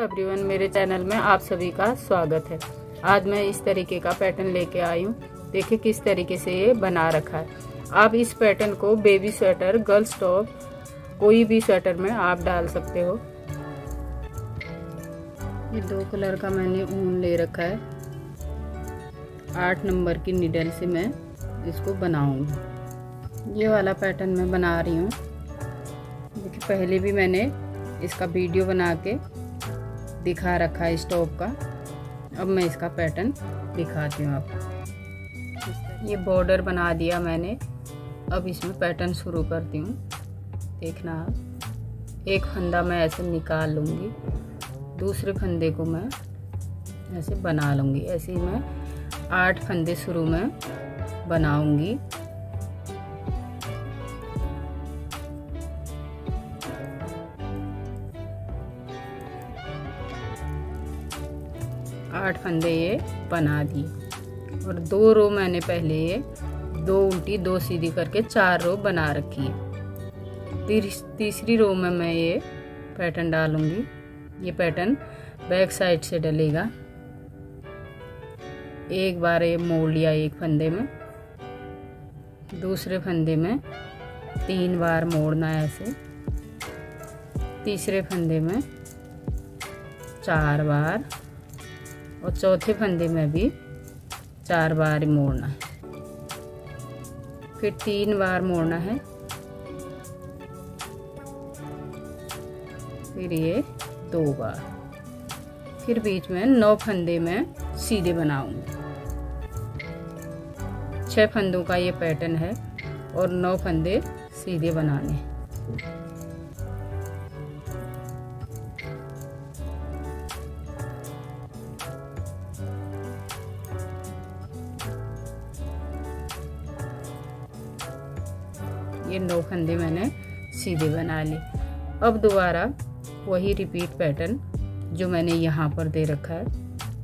Everyone, मेरे channel में आप सभी का स्वागत है। आज मैं इस तरीके का पैटर्न लेके आई हूँ। देखिए किस तरीके से ये बना रखा है। आप इस पैटर्न को बेबी स्वेटर, गर्ल्स टॉप, कोई भी स्वेटर में आप डाल सकते हो। ये 2 कलर का मैंने ऊन ले रखा है। 8 नंबर की नीडल से मैं इसको बनाऊंगी। ये वाला पैटर्न मैं बना रही हूँ। देखिए पहले भी मैंने इसका वीडियो बना के दिखा रखा है स्टॉप का। अब मैं इसका पैटर्न दिखाती हूँ आपको। ये बॉर्डर बना दिया मैंने। अब इसमें पैटर्न शुरू करती हूँ। देखना, एक फंदा मैं ऐसे निकाल लूँगी, दूसरे फंदे को मैं ऐसे बना लूँगी। ऐसे ही मैं 8 फंदे शुरू में बनाऊँगी। आठ फंदे ये बना दिए और 2 रो मैंने पहले ये 2 उल्टी 2 सीधी करके 4 रो बना रखी है। तीसरी रो में मैं ये पैटर्न डालूंगी। ये पैटर्न बैक साइड से डलेगा। एक बार ये मोड़ लिया एक फंदे में, दूसरे फंदे में 3 बार मोड़ना है ऐसे, तीसरे फंदे में 4 बार और चौथे फंदे में भी 4 बार मोड़ना है। फिर 3 बार मोड़ना है। फिर ये 2 बार। फिर बीच में 9 फंदे में सीधे बनाऊंगी। 6 फंदों का ये पैटर्न है और 9 फंदे सीधे बनाने हैं। ये 9 फंदे मैंने सीधे बना लिए। अब दोबारा वही रिपीट पैटर्न जो मैंने यहाँ पर दे रखा है।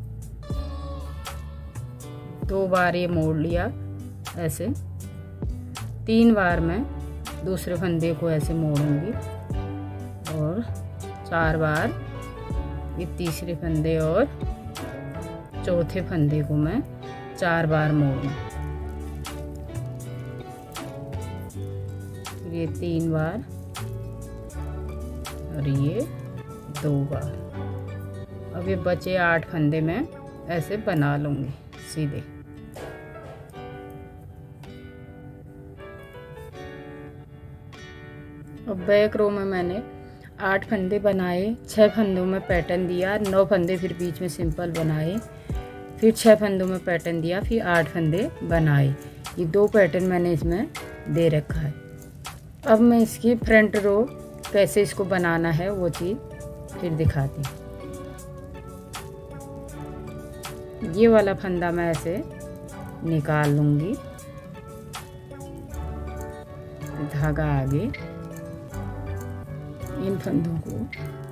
2 बार ये मोड़ लिया ऐसे, 3 बार मैं दूसरे फंदे को ऐसे मोड़ूंगी और 4 बार ये तीसरे फंदे और चौथे फंदे को मैं 4 बार मोड़ूंगी। ये 3 बार और ये 2 बार। अब ये बचे 8 फंदे में ऐसे बना लूंगी सीधे। अब बैक रो में मैंने 8 फंदे बनाए, 6 फंदों में पैटर्न दिया, 9 फंदे फिर बीच में सिंपल बनाए, फिर 6 फंदों में पैटर्न दिया, फिर 8 फंदे बनाए। ये 2 पैटर्न मैंने इसमें दे रखा है। अब मैं इसकी फ्रंट रो कैसे इसको बनाना है वो चीज़ फिर दिखाती हूँ। ये वाला फंदा मैं ऐसे निकाल लूँगी, धागा आगे, इन फंदों को,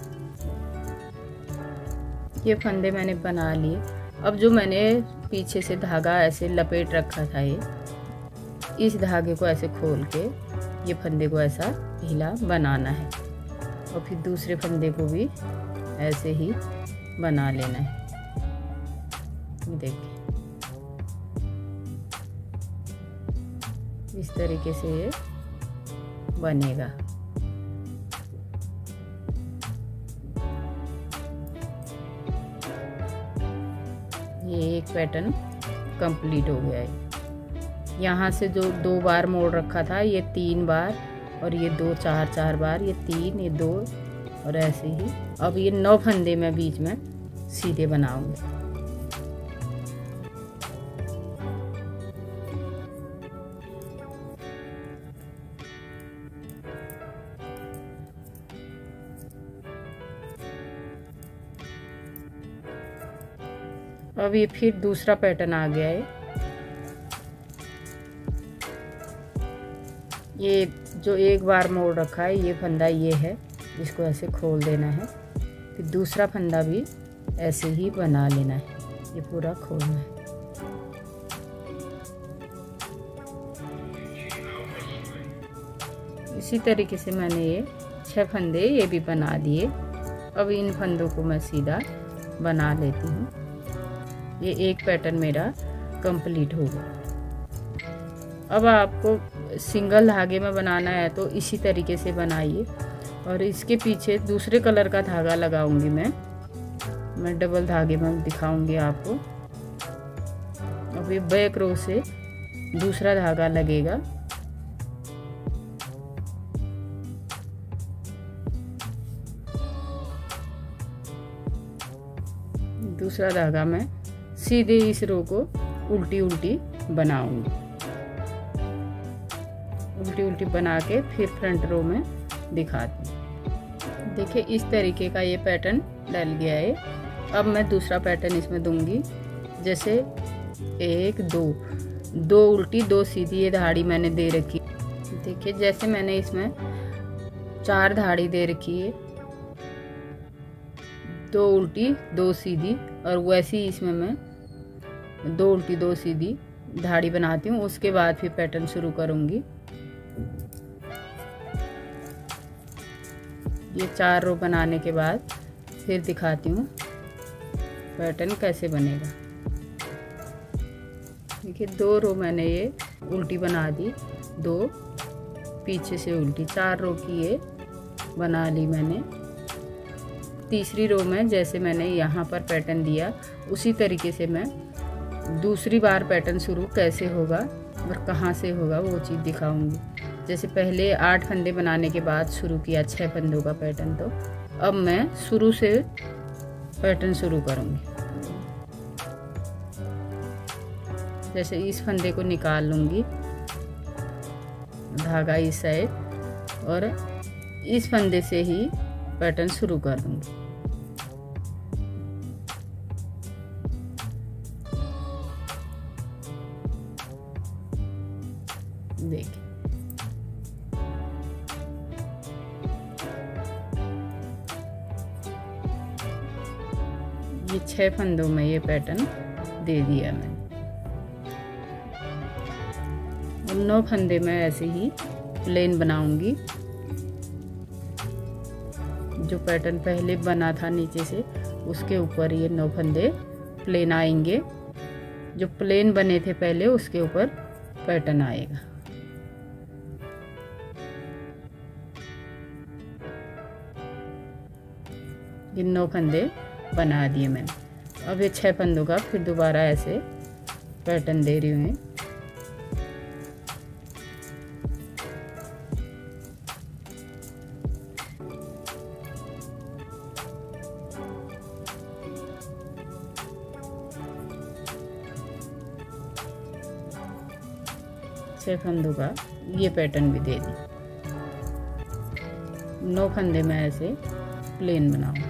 ये फंदे मैंने बना लिए। अब जो मैंने पीछे से धागा ऐसे लपेट रखा था, इस धागे को ऐसे खोल के ये फंदे को ऐसा ढीला बनाना है और फिर दूसरे फंदे को भी ऐसे ही बना लेना है। देखिए इस तरीके से ये बनेगा। ये एक पैटर्न कंप्लीट हो गया है। यहाँ से जो 2 बार मोड़ रखा था, ये 3 बार और ये 2 4 बार, ये 3, ये 2 और ऐसे ही। अब ये 9 फंदे मैं बीच में सीधे बनाऊंगी। अब ये फिर दूसरा पैटर्न आ गया है। ये जो 1 बार मोड़ रखा है, ये फंदा ये है, इसको ऐसे खोल देना है। फिर दूसरा फंदा भी ऐसे ही बना लेना है, ये पूरा खोलना है। इसी तरीके से मैंने ये 6 फंदे ये भी बना दिए। अब इन फंदों को मैं सीधा बना लेती हूँ। ये एक पैटर्न मेरा कंप्लीट हो गया। अब आपको सिंगल धागे में बनाना है तो इसी तरीके से बनाइए। और इसके पीछे दूसरे कलर का धागा लगाऊंगी मैं डबल धागे में दिखाऊंगी आपको। अब ये बैक रो से दूसरा धागा लगेगा। दूसरा धागा मैं सीधे इस रो को उल्टी उल्टी बनाऊंगी। उल्टी उल्टी बना के फिर फ्रंट रो में दिखाती हूँ। देखिए इस तरीके का ये पैटर्न डल गया है। अब मैं दूसरा पैटर्न इसमें दूंगी। जैसे 1 2 उल्टी 2 सीधी ये धाड़ी मैंने दे रखी। देखिए जैसे मैंने इसमें 4 धाड़ी दे रखी है, 2 उल्टी 2 सीधी, और वैसे ही इसमें मैं 2 उल्टी 2 सीधी धाड़ी बनाती हूँ। उसके बाद फिर पैटर्न शुरू करूँगी। ये 4 रो बनाने के बाद फिर दिखाती हूँ पैटर्न कैसे बनेगा। देखिए 2 रो मैंने ये उल्टी बना दी, 2 पीछे से उल्टी, 4 रो की ये बना ली मैंने। तीसरी रो में जैसे मैंने यहाँ पर पैटर्न दिया उसी तरीके से मैं दूसरी बार पैटर्न शुरू कैसे होगा और कहाँ से होगा वो चीज़ दिखाऊंगी। जैसे पहले 8 फंदे बनाने के बाद शुरू किया 6 फंदों का पैटर्न, तो अब मैं शुरू से पैटर्न शुरू करूंगी। जैसे इस फंदे को निकाल लूंगी, धागा इस साइड, और इस फंदे से ही पैटर्न शुरू कर दूंगी। देखिए ये 6 फंदों में ये पैटर्न दे दिया मैंने। 9 फंदे में ऐसे ही प्लेन बनाऊंगी। जो पैटर्न पहले बना था नीचे से उसके ऊपर ये 9 फंदे प्लेन आएंगे। जो प्लेन बने थे पहले उसके ऊपर पैटर्न आएगा। ये 9 फंदे बना दिए मैंने। अब ये 6 फंदों का फिर दोबारा ऐसे पैटर्न दे रही हूँ। फंदों का ये पैटर्न भी दे दी। 9 फंदे में ऐसे प्लेन बनाऊं।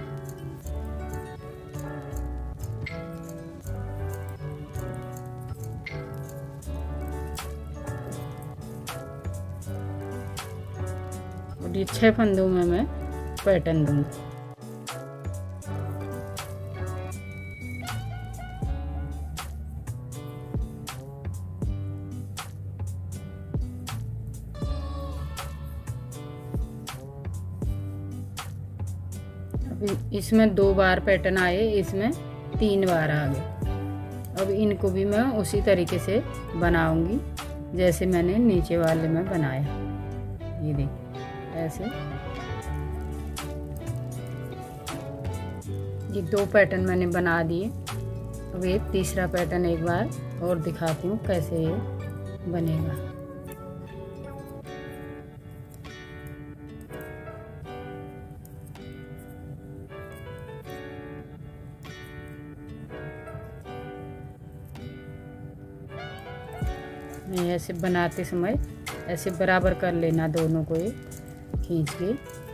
और ये 6 फंदों में मैं पैटर्न दूंगी। इसमें 2 बार पैटर्न आए, इसमें 3 बार आ गए। अब इनको भी मैं उसी तरीके से बनाऊंगी जैसे मैंने नीचे वाले में बनाया। ये देखिए ऐसे ये 2 पैटर्न मैंने बना दिए। अब ये तीसरा पैटर्न एक बार और दिखाती हूँ कैसे ये बनेगा। ऐसे बनाते समय ऐसे बराबर कर लेना दोनों को, ये खींच के।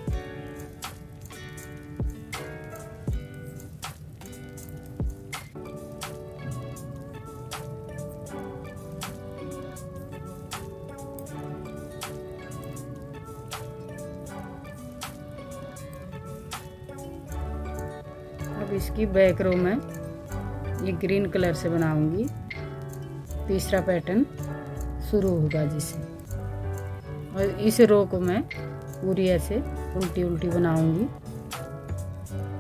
अब इसकी बैक रो में ये ग्रीन कलर से बनाऊंगी। तीसरा पैटर्न शुरू होगा जिससे, और इस रो को मैं पूरी ऐसे उल्टी उल्टी बनाऊंगी।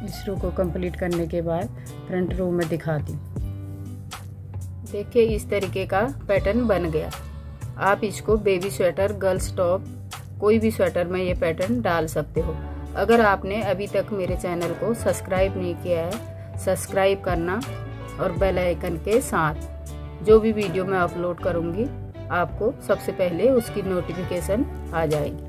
इस रो को कंप्लीट करने के बाद फ्रंट रो में दिखाती हूँ। देखिए इस तरीके का पैटर्न बन गया। आप इसको बेबी स्वेटर, गर्ल्स टॉप, कोई भी स्वेटर में ये पैटर्न डाल सकते हो। अगर आपने अभी तक मेरे चैनल को सब्सक्राइब नहीं किया है, सब्सक्राइब करना और बेल आइकन के साथ जो भी वीडियो मैं अपलोड करूँगी आपको सबसे पहले उसकी नोटिफिकेशन आ जाएगी।